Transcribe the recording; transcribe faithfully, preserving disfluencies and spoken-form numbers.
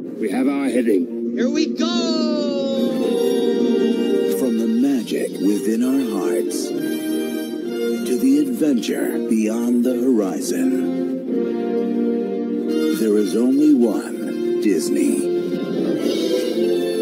We have our heading. Here we go! From the magic within our hearts to the adventure beyond the horizon, there is only one Disney.